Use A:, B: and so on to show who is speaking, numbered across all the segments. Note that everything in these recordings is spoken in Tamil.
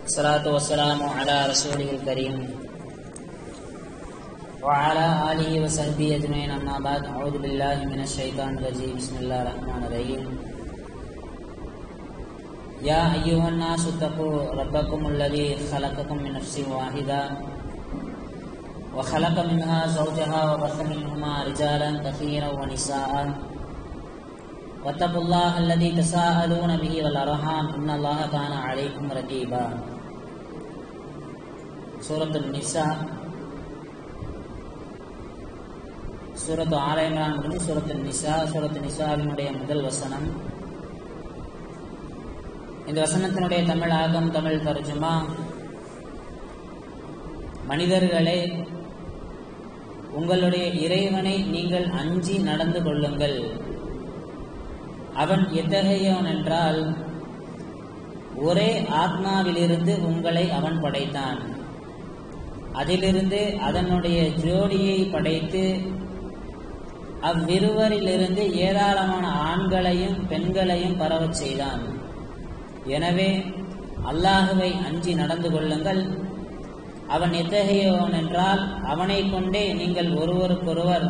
A: الصلاة والسلام على رسوله الكريم وعلى آله وصحبه أجمعين أما بعد أعوذ بالله من الشيطان الرجيم بسم الله الرحمن الرحيم يا أيها الناس اتقوا ربكم الذي خلقكم من نفس واحدة وخلق منها زوجها وبث منهما رجالا كثيرا ونساء واتقوا الله الذي تساءلون به والأرحام إن الله كان عليكم رقيبا. சூரத்து நிசா, சூரத்து ஆல இம்ரான் முடிஞ்சு சூரத்து நிசாவினுடைய முதல் வசனம். இந்த வசனத்தினுடைய தமிழ் ஆகம், தமிழ் தர்ஜுமா: மனிதர்களே, உங்களுடைய இறைவனை நீங்கள் அஞ்சி நடந்து கொள்ளுங்கள். அவன் எத்தகையவன் என்றால், ஒரே ஆத்மாவிலிருந்து உங்களை அவன் படைத்தான். அதிலிருந்து அதனுடைய ஜோடியை படைத்து அவ்விருவரிலிருந்து ஏராளமான ஆண்களையும் பெண்களையும் பரவச் செய்தான். எனவே அல்லாஹுவை அஞ்சி நடந்து கொள்ளுங்கள். அவன் எத்தகையவன் என்றால், அவனை கொண்டே நீங்கள் ஒருவருக்கொருவர்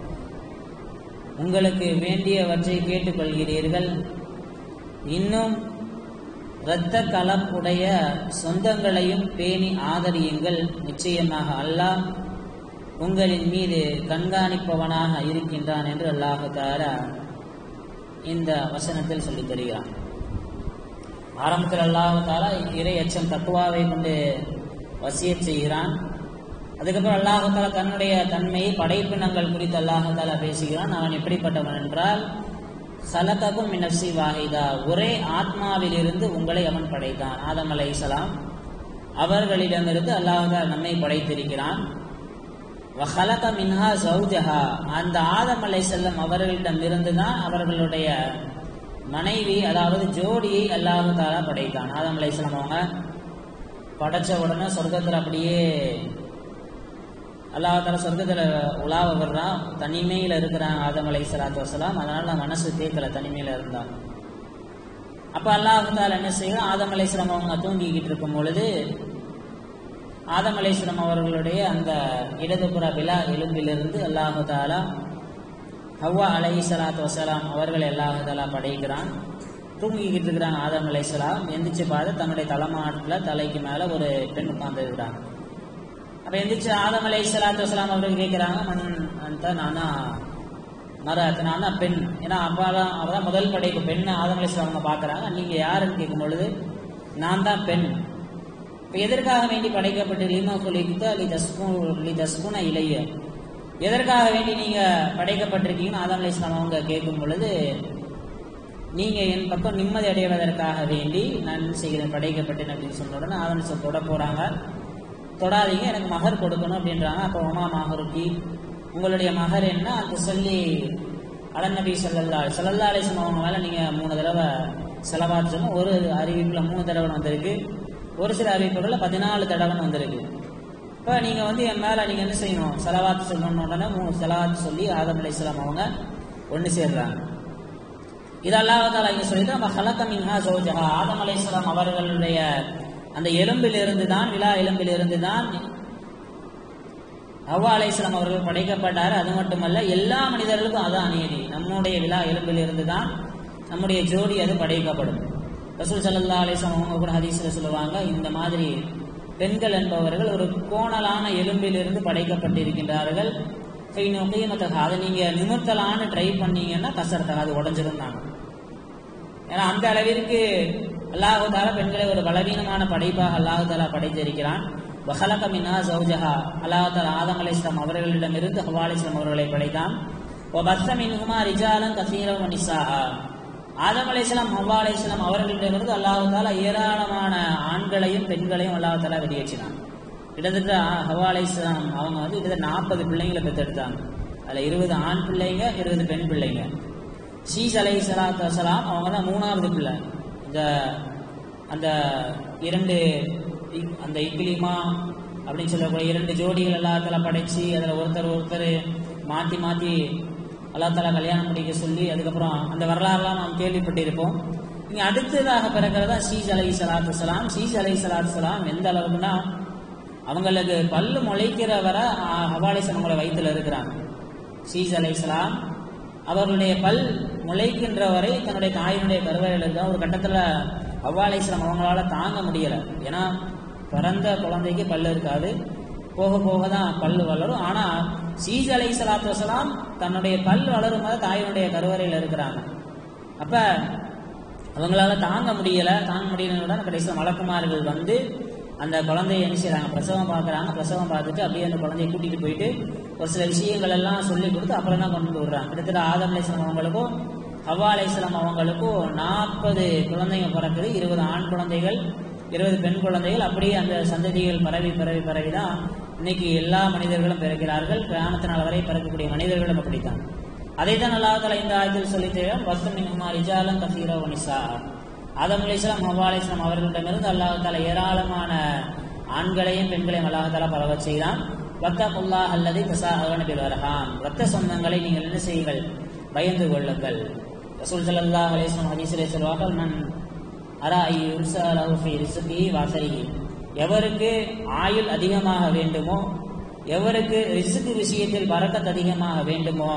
A: உங்களுக்கு வேண்டியவற்றை கேட்டுக்கொள்கிறீர்கள். இன்னும் இரத்த கலப்புடைய சொந்தங்களையும் பேணி ஆதரியுங்கள். நிச்சயமாக அல்லாஹ் உங்களின் மீது கண்காணிப்பவனாக இருக்கின்றான் என்று அல்லாஹு தஆலா இந்த வசனத்தில் சொல்லித் தருகிறான். ஆரம்பத்தில் அல்லாஹு தஆலா இறை அச்சம் தக்வாவை கொண்டு வசியத் செய்கிறான். அதுக்கப்புறம் அல்லாஹு தஆலா தன்னுடைய தன்மையை, படைப்பினங்கள் குறித்து அல்லாஹு தஆலா பேசுகிறான். அவன் எப்படிப்பட்டவன் என்றால், சலககும் மின் நஃப்ஸி வாஹிதா, ஒரே ஆத்மாவிலிருந்து உங்களை அவன் படைத்தான். ஆதம் அலைஹிஸ்ஸலாம் அவர்களிடமிருந்து அல்லாஹ் தஆலா நம்மை படைத்திருக்கிறான். வஹலக மின்ஹா ஸௌஜஹா, அந்த ஆதம் அலைஹிஸ்ஸலாம் அவர்களிடமிருந்து தான் அவர்களுடைய மனைவி, அதாவது ஜோடியை அல்லாஹ் தஆலா படைத்தான். ஆதம் அலைஹிஸ்ஸலாம் அவங்க படைச்ச உடனே சொர்க்கத்தில் அப்படியே அல்லாஹ் தஆலா சொர்க்கத்தில் உலாவ வர்றான். தனிமையில் இருக்கிறான் ஆதம் அலைஹிஸ்ஸலாத்து வஸ்ஸலாம். அதனால மனசு தேக்கல, தனிமையில் இருந்தான். அப்போ அல்லாஹ் தஆலா என்ன செய்யறான், ஆதம் அலைஹிஸ்ஸலாம் அவங்க தூங்கிக்கிட்டு இருக்கும் பொழுது ஆதம் அலைஹிஸ்ஸலாம் அவர்களுடைய அந்த இடதுபுற விலா எலும்பிலிருந்து அல்லாஹ் தஆலா ஹவ்வா அலைஹிஸ்ஸலாத்து வஸ்ஸலாம் அவர்களை அல்லாஹ் தஆலா படைக்கிறான். தூங்கிக்கிட்டு இருக்கிறாங்க ஆதம் அலைஹிஸ்ஸலாம். எந்திரிச்சு பார்த்து தன்னுடைய தலைமாட்டில் தலைக்கு மேலே ஒரு பெண் உட்கார்ந்து இருக்கிறாங்க. அப்போ எந்திரிச்சு ஆதம் அலைஹிஸ்ஸலாத்து வஸ்ஸலாம் அவர்கள் கேட்குறாங்க, மண் அந்த நானா மரத்து, நானா பெண். ஏன்னா அவதான் முதல் படைப்பு பெண். ஆதம் அலைஹிஸ்ஸலாம் அவங்க பார்க்குறாங்க. நீங்கள் யாருன்னு கேட்கும் பொழுது, நான் தான் பெண். இப்போ எதற்காக வேண்டி படைக்கப்பட்டு லீமா குலிக்குதா லி தஸ்குன இலைய, எதற்காக வேண்டி நீங்கள் படைக்கப்பட்டிருக்கீங்கன்னு ஆதம் அலைஹிஸ்ஸலாம் அவங்க கேட்கும் பொழுது, நீங்கள் என் பக்கம் நிம்மதி அடைவதற்காக வேண்டி நான் செய்கிறேன், படைக்கப்பட்டேன் அப்படின்னு சொன்ன உடனே ஆதம் அலைஹிஸ்ஸலாம் தொட போகிறாங்க. தொடாதீங்க, எனக்கு மகர் கொடுக்கணும் அப்படின்றாங்க. அப்போ உமா மகருக்கு, உங்களுடைய மகர் என்ன அது சொல்லி அலநபி ஸல்லல்லாஹு அலைஹி வஸல்லம் அவங்க மேலே நீங்கள் 3 தடவை செலவாத்து சொல்லணும். ஒரு அறிவிப்பில் 3 தடவை வந்திருக்கு, ஒரு சில அறிவிப்புகளில் 14 தடவை வந்திருக்கு. இப்போ நீங்கள் என் மேலே நீங்கள் என்ன செய்யணும், செலவாத்து சொல்லணும். உடனே 3 செலவாத்து சொல்லி ஆதம் அலைஹிஸ்ஸலாம் அவங்க ஒன்று சேர்றாங்க. இது அல்லாஹ் தஆலா இங்கே சொல்லிட்டு, நம்ம ஹலக மின்ஹா ஸௌஜஹா, ஆதம் அலைஹிஸ்ஸலாம் அவர்களுடைய அந்த எலும்பிலிருந்து தான், விலா எலும்பிலிருந்து தான் ஹவ்வா அலைஹிஸ்ஸலாம் அவர்கள் படைக்கப்பட்டார். அது மட்டுமல்ல, எல்லா மனிதர்களுக்கும் அதான் நீதி. நம்முடைய விலா எலும்பிலிருந்து தான் நம்முடைய ஜோடி அது படைக்கப்படும். ரசூல் ஸல்லல்லாஹு அலைஹி வஸல்லம் அவங்க கூட ஹதீஸ்ல சொல்லுவாங்க, இந்த மாதிரி பெண்கள் என்பவர்கள் ஒரு கோணலான எலும்பிலிருந்து படைக்கப்பட்டிருக்கின்றார்கள். அதை நீங்க நிமிர்த்தலான்னு ட்ரை பண்ணீங்கன்னா கசரத்தாக அது உடஞ்சிருந்தாங்க. ஏன்னா அந்த அளவிற்கு அல்லாஹ் தஆலா பெண்களை ஒரு பலவீனமான படைப்பாக அல்லாஹ் தஆலா படைத்திருக்கிறான். வஹலக மின்ஹா ஸௌஜஹா, அல்லாஹ் தஆலா ஆதம் அலைஹிஸ்ஸலாம் அவர்களிடமிருந்து ஹவ்வா அலைஹிஸ்ஸலாம் அவர்களை படைத்தான். வபஸ்ஸ மின்ஹுமா ரிஜாலன் கஸீரன் வநிசாஅ, ஆதம் அலைஹிஸ்ஸலாம் ஹவ்வா அலைஹிஸ்ஸலாம் அவர்களிடமிருந்து அல்லாஹ் தஆலா ஏராளமான ஆண்களையும் பெண்களையும் அல்லாஹ் தஆலா வெளியேற்றினான். கிட்டத்தட்ட ஹவ்வா அலைஹிஸ்ஸலாம் அவங்க கிட்டத்தட்ட 40 பிள்ளைங்களை பெற்றெடுத்தாங்க. அதில் 20 ஆண் பிள்ளைங்க, 20 பெண் பிள்ளைங்க. ஷீஸ் அலைஹிஸ்ஸலாத்து வஸ்ஸலாம் அவங்க தான் 3வது பிள்ளை. அந்த 2 அந்த இக்லிமா அப்படின்னு சொல்லக்கூடிய 2 ஜோடிகள் அல்லாஹ் தஆலா படைச்சு அதில் ஒருத்தர் மாற்றி மாற்றி அல்லாஹ் தஆலா கல்யாணம் முடிக்க சொல்லி, அதுக்கப்புறம் அந்த வரலாறுலாம் நாம் கேள்விப்பட்டிருப்போம். இங்க அடுத்ததாக பிறக்கிறதா சீஸ் அலைஹிஸ்ஸலாத்து வஸலாம். சீஸ் அலைஹிஸ்ஸலாத்து வஸலாம் எந்த அளவுக்குன்னா அவங்களுக்கு பல்லு முளைக்கிற வரை ஹவ்வா அலைஹிஸ்ஸலாம் அவங்கள வயிற்றுல இருக்கிறாங்க. சீஸ் அலைஹிஸ்ஸலாம் அவர்களுடைய பல் முளைக்கின்ற வரை தன்னுடைய தாயினுடைய கருவறையில் இருக்க ஒரு கட்டத்தில் ஹவ்வா அலைஹிஸ்ஸலாம் அவங்களால தாங்க முடியலை. ஏன்னா பிறந்த குழந்தைக்கு பல்லு இருக்காது, போக போக தான் பல் வளரும். ஆனால் சீஸ் அலைஹிஸ்ஸலாத்து வஸலாம் தன்னுடைய பல் வளரும் போது தாயினுடைய கருவறையில் இருக்கிறாங்க. அப்போ அவங்களால தாங்க முடியலன்னு கடைசியில் மலக்குமார்கள் வந்து அந்த குழந்தைய என்ன செய்யறாங்க, பிரசவம் பார்க்குறாங்க. பிரசவம் பார்த்துட்டு அப்படியே அந்த குழந்தைய கூட்டிகிட்டு போயிட்டு ஒரு சில விஷயங்கள் எல்லாம் சொல்லி கொடுத்து அப்புறம் தான் கொண்டு விடுறாங்க. கிட்டத்தட்ட ஆதம் அலைஹிஸ்ஸலாம் அவங்களுக்கும் ஹவ்வா அலைஹிஸ்ஸலாம் அவங்களுக்கும் 40 குழந்தைங்க பிறக்குது. 20 ஆண் குழந்தைகள், 20 பெண் குழந்தைகள். அப்படியே அந்த சந்ததிகள் பரவி தான் இன்னைக்கு எல்லா மனிதர்களும் பிறக்கிறார்கள். கிராமத்து நாள் வரை பிறக்கக்கூடிய மனிதர்களும் அப்படித்தான். அதைத்தான் அல்லாஹ் தஆலா இந்த ஆயத்தில் சொல்லிட்டு வஸ்து மின்ஹுமா ரிஜாலன் கஸீரா வ நிஸா. ஆதம் அலைஹிஸ்ஸலாம் ஹவ்வா அலைஹிஸ்ஸலாம் அவர்களிடமிருந்து அல்லாஹ் தஆலா ஏராளமான ஆண்களையும் பெண்களையும் அல்லாஹ் தஆலா பரவச் செய்தான். வத்தகுல்லாஹ் அல்லதி தஸாஅலூன பில் அர்ஹாம். இரத்த சொந்தங்களை நீங்கள் என்ன செய்யுங்கள், பயந்து கொள்ளுங்கள். ரசூல் ஸல்லல்லாஹு அலைஹி வஸல்லம் ஹதீஸிலே சொல்வார்கள், மன் அரா யுர்ஸலஹு ஃபீ ரிஸ்கிஹி வ அஸரிஹி. எவருக்கு ஆயுள் அதிகமாக வேண்டுமோ, எவருக்கு ரிஸ்க் விஷயத்தில் பரக்கத் அதிகமாக வேண்டுமோ,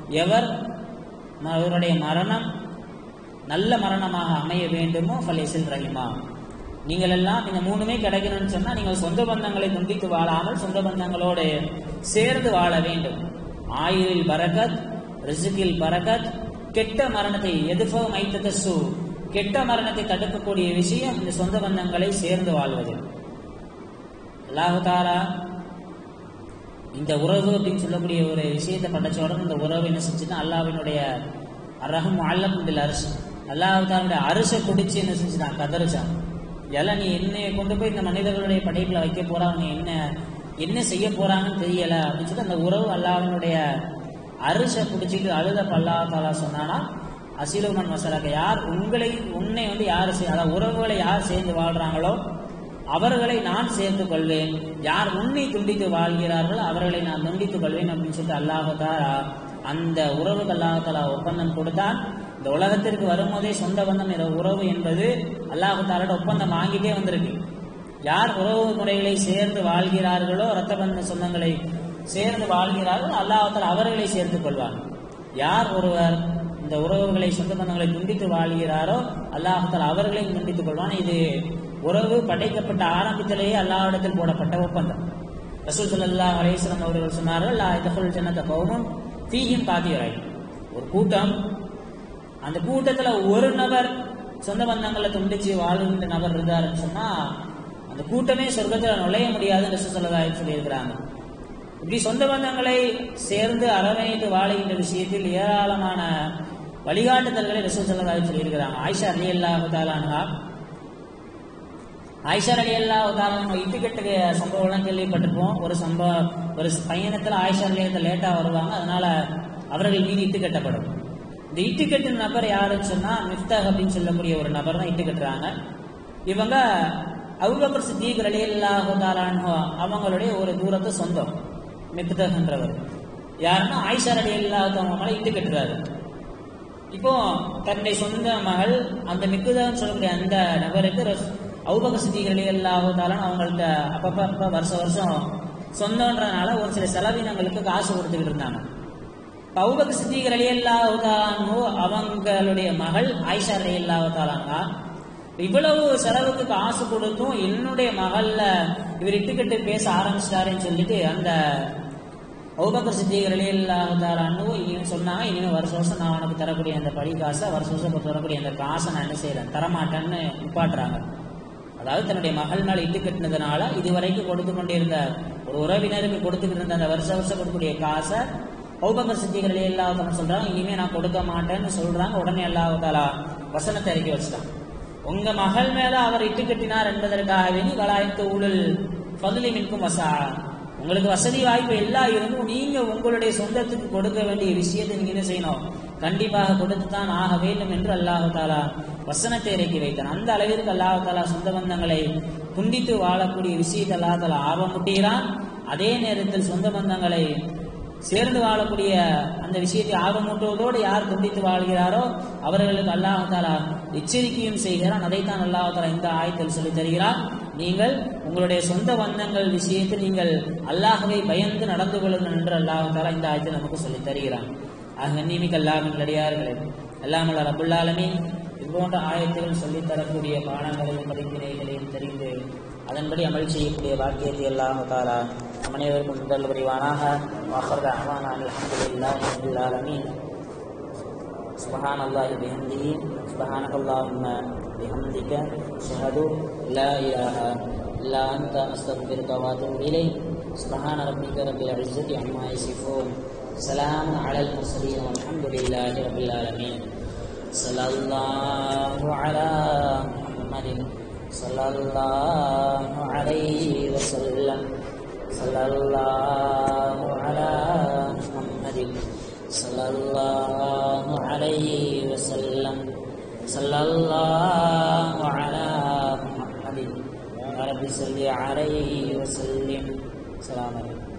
A: அவருடைய மரணம் நல்ல மரணமாக அமைய வேண்டுமோ ஃபலிஸில் ரஹிமா. நீங்கள் எல்லாம் இந்த மூணுமே கிடைக்கணும்னு சொன்னா நீங்கள் சொந்த பந்தங்களை துண்டித்து வாழாமல் சொந்த பந்தங்களோடு சேர்ந்து வாழ வேண்டும். ஆயுளில் பரக்கத், ரிஸ்கில் பரக்கத், கெட்ட மரணத்தை எதுஃபோ மைத்ததசு, கெட்ட மரணத்தை தடுக்கக்கூடிய விஷயம் இந்த சொந்த பந்தங்களை சேர்ந்து வாழ்வது. அல்லாஹ் தஆலா இந்த உறவு அப்படின்னு சொல்லக்கூடிய ஒரு விஷயத்தை படைச்ச உடனே இந்த உறவு என்ன செஞ்சுன்னா அல்லாஹ்வினுடைய அரஹம் அல்லக்கும் பில் அர்ஷ், அல்லாஹ் தஆலாவுடைய அரிசை குடிச்சு என்ன செஞ்சுட்டான், கதறிச்சான். எல்லாம் நீ என்னைய கொண்டு போய் இந்த மனிதர்களுடைய படைப்புல வைக்க போறாங்க, என்ன செய்ய போறாங்கன்னு தெரியல அப்படின்னு சொல்லி அந்த உறவு அல்லாஹ்வினுடைய அரிசை குடிச்சிட்டு அழுதப்ப அல்லாஹ் தஆலா சொன்னானா, அசிலுமன் வசலக, யார் உன்னை வந்து யார் அதாவது உறவுகளை யார் சேர்ந்து வாழ்றாங்களோ அவர்களை நான் சேர்த்து கொள்வேன், யார் உன்னை துண்டித்து வாழ்கிறார்களோ அவர்களை நான் துண்டித்துக் கொள்வேன் அப்படின்னு சொல்லிட்டு அல்லாஹ் தஆலா அந்த உறவுக்கு அல்லாஹ் தஆலா ஒப்பந்தம் கொடுத்தான். இந்த உலகத்திற்கு வரும்போதே சொந்த பந்தம் உறவு என்பது அல்லாஹ் தஆலா ஒப்பந்தம் வாங்கிட்டே வந்திருக்கு. யார் உறவு முறைகளை சேர்ந்து வாழ்கிறார்களோ, இரத்த பந்த சொந்தங்களை சேர்ந்து வாழ்கிறார்களோ அல்லாஹ் தஆலா அவர்களை சேர்த்துக் கொள்வார். யார் ஒருவர் இந்த உறவுகளை சொந்த பந்தங்களை துண்டித்து வாழ்கிறாரோ அல்லாஹ் தஆலா அவர்களையும் துண்டித்துக் கொள்வான். இது உறவு படைக்கப்பட்ட ஆரம்பத்திலேயே அல்லாஹ்விடத்தில் போடப்பட்ட ஒப்பந்தம். ரசூல் ஸல்லல்லாஹு அலைஹி வஸல்லம் அவர்கள் சொன்னார்கள், லா யதுகுல் ஜன்னத கௌமுன் ஃபீஹிம் காதிரை. ஒரு கூட்டம், அந்த கூட்டத்துல ஒரு நபர் சொந்த பந்தங்களை துண்டிச்சு வாழ்கின்ற நபர் இருந்தாருன்னு சொன்னா அந்த கூட்டமே சொர்க்கத்துல நுழைய முடியாதுன்னு ரசூல் ஸல்லல்லாஹு அலைஹி வஸல்லம் சொல்லியிருக்கிறாங்க. இப்படி சொந்த பந்தங்களை சேர்ந்து அரவணைத்து வாழுகின்ற விஷயத்தில் ஏராளமான வழிகாட்டுதல்களை ரசூல் ஸல்லல்லாஹு அலைஹி வஸல்லம் சொல்லியிருக்கிறாங்க. ஆயிஷா ரலியல்லாஹு தஆலா அன்ஹா இட்டுக்கட்டு சம்பவம்லாம் கேள்விப்பட்டிருப்போம். ஒரு பயணத்துல ஆயிஷா ரலியல்லாஹு லேட்டா வருவாங்க, அதனால அவர்கள் மீது இட்டு கட்டப்படும். இந்த இட்டு கட்டின நபர் யாருன்னு சொன்னா மிஃப்தாஹ் அப்படின்னு சொல்லக்கூடிய ஒரு நபர் தான் இட்டு கட்டுறாங்க. இவங்க அபூபக்கர் சித்தீக் ரலியல்லாஹு தஆலா அன்ஹு அவங்களுடைய ஒரு தூரத்து சொந்தம். மிஃப்தாஹ்ன்றவர் யாருன்னா ஆயிஷா ரலியல்லாஹு தஆலா மேல இட்டு கட்டுறாரு. இப்போ தன்னுடைய சொந்த மகள் அந்த மிஃப்தாஹ்னு சொல்லக்கூடிய அந்த நபருக்கு அபூபக்கர் சித்தீக் ரலியல்லாஹு தஆலா அவங்கள்ட்ட அப்பப்ப வருஷம் சொந்தம்ன்றதுனால ஒரு சில செலவினங்களுக்கு காசு கொடுத்துக்கிட்டு இருந்தாங்க. அபூபக்கர் சித்தீக் ரலியல்லாஹு தஆலா அவங்களுடைய மகள் ஆயிஷா ரலியல்லாஹு தஆலா இவ்வளவு செலவுக்கு காசு கொடுத்தும் என்னுடைய மகள்ல இவர் இட்டுக்கட்டு பேச ஆரம்பிச்சிட்டாருன்னு சொல்லிட்டு அந்த அபூபக்கர் சித்தீக் ரலியல்லாஹு தஆலா சொன்னாங்க, இனிமே வருஷம் நான் உனக்கு தரக்கூடிய அந்த படி காசை வருஷம் தரக்கூடிய அந்த காசை நான் என்ன செய்யறேன், தரமாட்டேன்னு நிப்பாட்டுறாங்க. அதாவது தன்னுடைய மகள் மேல இட்டு கட்டினதுனால இதுவரைக்கும் கொடுத்து கொண்டிருந்த ஒரு உறவினருக்கு கொடுத்துக்கிட்டு இருந்த அந்த வருஷம் கொடுக்கக்கூடிய காசை அபூபக்கர் சித்தீக் ரலியல்லாஹு தஆலா சொல்றாங்க, இனிமே நான் கொடுக்க மாட்டேன்னு சொல்றாங்க. உடனே அல்லாஹ் தஆலா வசனத்தை இறக்கி வச்சுட்டான். உங்க மகள் மேல அவர் இட்டு கட்டினார் என்பதற்காகவே வலாயத்து ஊழல் ஃபதுலி மின்கும் வசா, உங்களுக்கு வசதி வாய்ப்பு எல்லாம் இருந்தும் நீங்க உங்களுடைய சொந்தத்துக்கு கொடுக்க வேண்டிய விஷயத்தை நீங்க என்ன செய்யணும், கண்டிப்பாக கொடுத்துதான் ஆக வேண்டும் என்று அல்லாஹ் தஆலா வசனத்தை இறக்கி வைத்தான். அந்த அளவிற்கு அல்லாஹ் தஆலா சொந்த பந்தங்களை துண்டித்து வாழக்கூடிய விஷயத்தை அல்லாஹ் தஆலா ஆர்வம் முட்டுகிறான். அதே நேரத்தில் சொந்த பந்தங்களை சேர்ந்து வாழக்கூடிய அந்த விஷயத்தை ஆர்வமூட்டுவதோடு யார் துண்டித்து வாழ்கிறாரோ அவர்களுக்கு அல்லாஹ் தஆலா எச்சரிக்கையும் செய்கிறான். அதைத்தான் அல்லாஹ் தஆலா இந்த ஆயத்தில் சொல்லி தருகிறார். நீங்கள் உங்களுடைய சொந்த பந்தங்கள் விஷயத்தில் நீங்கள் அல்லாஹ்வை பயந்து நடந்து கொள்ளுங்கள் என்று அல்லாஹ் தஆலா இந்த ஆயத்தில் நமக்கு சொல்லி தருகிறான். கண்ணியமிக்க அல்லாஹ்வின் அடியார்களே, அல்லாஹ் ரப்புல் ஆலமீன் இதுபோன்ற ஆயத்துகள் சொல்லித் தரக்கூடிய பாடங்களையும் படிப்பினைகளையும் தெரிந்து அதன்படி அமல் செய்யக்கூடிய வாக்கியத்தை அல்லாஹ் தஆலா அனைவருக்கும் முதல் புரிவானாக. வாஹர் தஅவானா அல்ஹம்துலில்லாஹி ரப்பில் ஆலமீன். சுப்ஹானல்லாஹி வபிஹம்திஹி சுப்ஹானக்கல்லாஹும்ம பிஹம்திக அஷ்ஹது லா இலாஹா இல்லா அன்த அஸ்தக்ஃபிருக வ அத்தூபு இலைக். சுப்ஹான ரப்பிக ரப்பில் இஸ்ஸத்தி அம்மா யசிஃபூன். ஸலாமுன் அலல் முர்ஸலீன் வல்ஹம்துலில்லாஹி ரப்பில் ஆலமீன். ஸல்லல்லாஹு அலா முஹம்மதின் ஸல்லல்லாஹு அலைஹி வஸல்லம். ஸல்லல்லாஹு அலா முஹம்மதின் ஸல்லல்லாஹு அலைஹி வஸல்லம். ஸல்லல்லாஹு அலா முஹம்மதின் யா ரப்பி ஸல்லி அலைஹி வஸல்லிம். ஸலாம் அலைக்கும்.